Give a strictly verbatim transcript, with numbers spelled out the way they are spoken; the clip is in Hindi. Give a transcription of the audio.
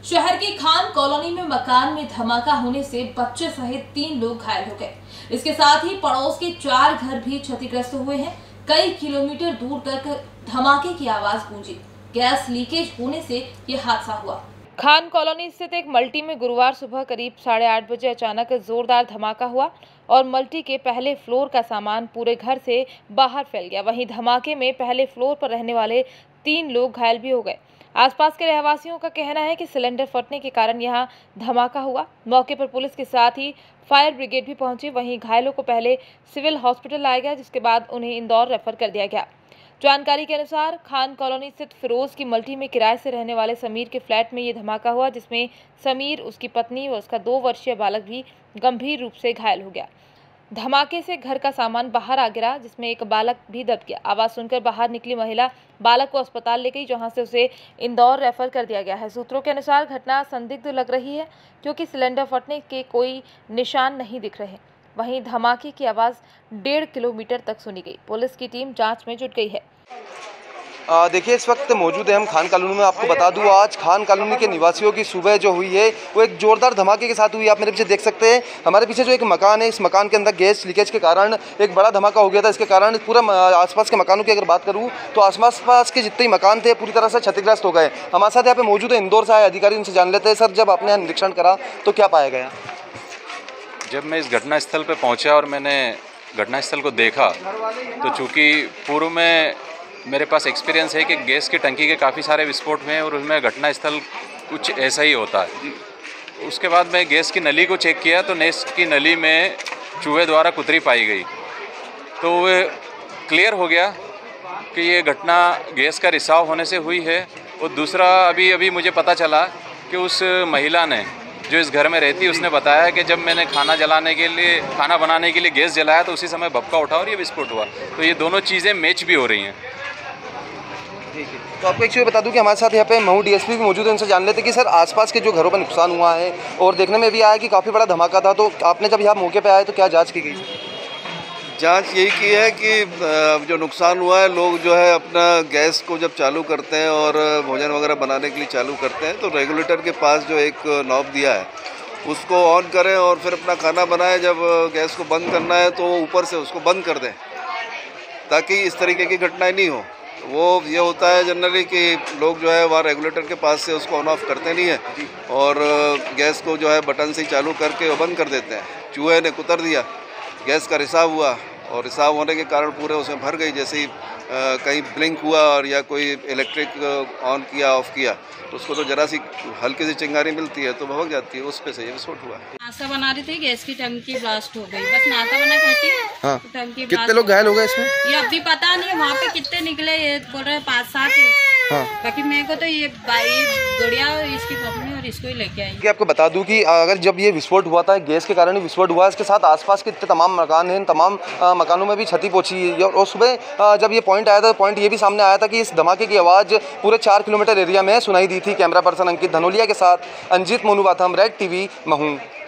शहर की खान कॉलोनी में मकान में धमाका होने से बच्चे सहित तीन लोग घायल हो गए। इसके साथ ही पड़ोस के चार घर भी क्षतिग्रस्त हुए हैं। कई किलोमीटर दूर तक धमाके की आवाज गूंजी। गैस लीकेज होने से ये हादसा हुआ। खान कॉलोनी स्थित एक मल्टी में गुरुवार सुबह करीब साढ़े आठ बजे अचानक जोरदार धमाका हुआ और मल्टी के पहले फ्लोर का सामान पूरे घर से बाहर फैल गया। वहीं धमाके में पहले फ्लोर पर रहने वाले तीन लोग घायल भी हो गए। आसपास के रहवासियों का कहना है कि सिलेंडर फटने के कारण यहां धमाका हुआ। मौके पर पुलिस के साथ ही फायर ब्रिगेड भी पहुंची। वहीं घायलों को पहले सिविल हॉस्पिटल लाया गया, जिसके बाद उन्हें इंदौर रेफर कर दिया गया। जानकारी के अनुसार खान कॉलोनी स्थित फिरोज की मल्टी में किराए से रहने वाले समीर के फ्लैट में ये धमाका हुआ, जिसमें समीर, उसकी पत्नी व उसका दो वर्षीय बालक भी गंभीर रूप से घायल हो गया। धमाके से घर का सामान बाहर आ गिरा, जिसमें एक बालक भी दब गया। आवाज सुनकर बाहर निकली महिला बालक को अस्पताल ले गई, जहां से उसे इंदौर रेफर कर दिया गया है। सूत्रों के अनुसार घटना संदिग्ध लग रही है, क्योंकि सिलेंडर फटने के कोई निशान नहीं दिख रहे। वहीं धमाके की आवाज डेढ़ किलोमीटर तक सुनी गई। पुलिस की टीम जांच में जुट गई है। देखिए, इस वक्त मौजूद है हम खान कॉलोनी में। आपको बता दूं, आज खान कॉलोनी के निवासियों की सुबह जो हुई है वो एक जोरदार धमाके के साथ हुई। आप मेरे पीछे देख सकते हैं, हमारे पीछे जो एक मकान है, इस मकान के अंदर गैस लीकेज के कारण एक बड़ा धमाका हो गया था। इसके कारण पूरा आसपास के मकानों की अगर बात करूं तो आसपास पास के जितने मकान थे पूरी तरह से क्षतिग्रस्त हो गए। हमारे साथ यहाँ पे मौजूद है इंदौर से आए अधिकारी, उनसे जान लेते हैं। सर, जब आपने निरीक्षण करा तो क्या पाया गया? जब मैं इस घटनास्थल पर पहुँचा और मैंने घटनास्थल को देखा तो चूँकि पूर्व में मेरे पास एक्सपीरियंस है कि गैस की टंकी के काफ़ी सारे विस्फोट में और उसमें घटनास्थल कुछ ऐसा ही होता है। उसके बाद मैं गैस की नली को चेक किया तो गैस की नली में चूहे द्वारा कुतरी पाई गई, तो वो क्लियर हो गया कि ये घटना गैस का रिसाव होने से हुई है। और दूसरा, अभी अभी मुझे पता चला कि उस महिला ने जो इस घर में रहती, उसने बताया कि जब मैंने खाना जलाने के लिए खाना बनाने के लिए गैस जलाया तो उसी समय भपका उठा और ये विस्फोट हुआ। तो ये दोनों चीज़ें मैच भी हो रही हैं। ठीक है, तो आपको एक चीज़ बता दूं कि हमारे साथ यहाँ पे महू डीएसपी भी मौजूद है। उनसे जान लेते कि सर, आसपास के जो घरों पर नुकसान हुआ है और देखने में भी आया कि काफ़ी बड़ा धमाका था, तो आपने जब यहाँ मौके पे आए तो क्या जांच की गई? जांच यही की है कि जो नुकसान हुआ है, लोग जो है अपना गैस को जब चालू करते हैं और भोजन वगैरह बनाने के लिए चालू करते हैं तो रेगुलेटर के पास जो एक नॉब दिया है उसको ऑन करें और फिर अपना खाना बनाएं। जब गैस को बंद करना है तो ऊपर से उसको बंद कर दें, ताकि इस तरीके की घटनाएँ नहीं हो। वो ये होता है जनरली कि लोग जो है वहाँ रेगुलेटर के पास से उसको ऑन ऑफ करते नहीं है और गैस को जो है बटन से चालू करके वो बंद कर देते हैं। चूहे ने कुतर दिया, गैस का रिसाव हुआ और रिसाव होने के कारण पूरे उसमें भर गई। जैसे ही कहीं ब्लिंक हुआ और या कोई इलेक्ट्रिक ऑन किया ऑफ किया तो उसको तो जरा सी हल्की सी चिंगारी मिलती है तो भभक जाती है, उस पे से ये विस्फोट हुआ। नाश्ता बना रही थी, गैस की टंकी ब्लास्ट हो गई। बस नाश्ता बना खाती हाँ। तो टंकी कितने लोग घायल हो गए इसमें? ये अभी पता नहीं, वहाँ पे कितने निकले ये बोल रहे पाँच सात। हाँ। बाकी मेरे को तो ये बाई गुड़िया और इसकी पत्नी और इसको ही लेके आई। कि आपको बता दूं कि अगर जब ये विस्फोट हुआ था, गैस के कारण विस्फोट हुआ, इसके साथ आसपास के तमाम मकान हैं, तमाम मकानों में भी क्षति पहुंची है। और सुबह जब ये पॉइंट आया था, पॉइंट ये भी सामने आया था कि इस धमाके की आवाज़ पूरे चार किलोमीटर एरिया में सुनाई दी थी। कैमरा पर्सन अंकित धनोलिया के साथ अंजित मोनू बाथम, रेड टीवी, महू।